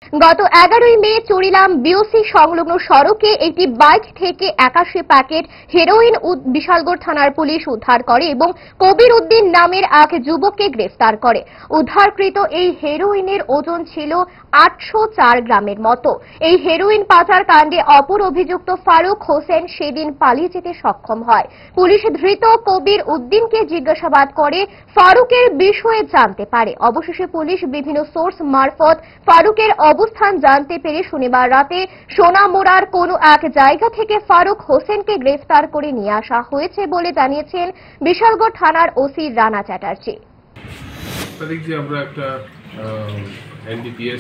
গত 11ই মে চুরিলাম বিওসি সংলগ্ন সড়কে একটি বাইক থেকে 81 প্যাকেট হেরোইন বিশালগড় থানার পুলিশ উদ্ধার করে এবং কবির উদ্দিন নামের এক যুবককে গ্রেফতার করে। উদ্ধারকৃত এই হেরোইনের ওজন ছিল 804 গ্রামের মতো। এই হেরোইন পাচার কাণ্ডে অপর অভিযুক্ত ফারুক হোসেন সেদিন পালিয়ে যেতে সক্ষম হয়। পুলিশ ধৃত কবির উদ্দিনকে জিজ্ঞাসাবাদ করে ফারুকের বিষয়ে জানতে পারে। অবশেষে পুলিশ বিভিন্ন সোর্স মারফত ফারুকের অবস্থান জানতে পেরে শনিবার রাতে সোনামুড়ার কোনো এক জায়গা থেকে ফারুক হোসেনকে গ্রেফতার করে নিয়ে আসা হয়েছে বলে জানিয়েছেন বিশালগড় থানার ওসি রানা চ্যাটার্জি। আমরা একটা এনডিপিএস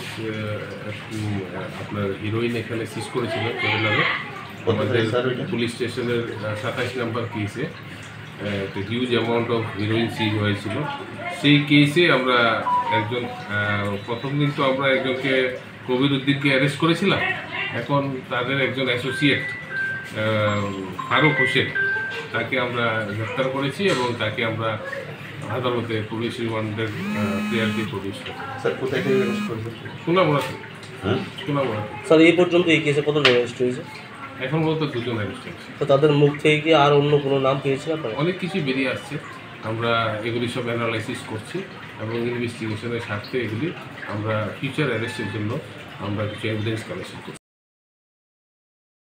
আপনার হিরোইন এখানে সিজ করেছিল আমাদের পুলিশ স্টেশনের 27 নম্বর কেসে huge amount of heroin seize হয়েছিল। সেই কেসে আমরা একজন প্রথম দিন তো আমরা একজনকে কবির উদ্দিনকে অ্যারেস্ট করেছিলাম। এখন তাদের একজন অ্যাসোসিয়েট ফারুক হোসেন তাকে আমরা গ্রেফতার করেছি এবং তাকে আমরা আদালতে পুলিশ রিমান্ডের প্রেয়ার দিয়ে প্রডিউস করি। স্যার কোথায় থেকে অ্যারেস্ট করেছেন? সোনামুড়াতে। সোনামুড়াতে। স্যার এই পর্যন্ত এই কেসে কতজন অ্যারেস্ট হয়েছে? এখন বলতে 2 জন অ্যারেস্ট হয়েছে। তো তাদের মুখ থেকে কি আর অন্য কোনো নাম পেয়েছেন আপনারা? অনেক কিছু বেরিয়ে আসছে, আমরা এগুলি সব অ্যানালাইসিস করছি এবং ইনভেস্টিগেশনের স্বার্থে এগুলি আমরা ফিউচার অ্যারেস্টের জন্য আমরা কিছু এভিডেন্স কালেকশন করছি।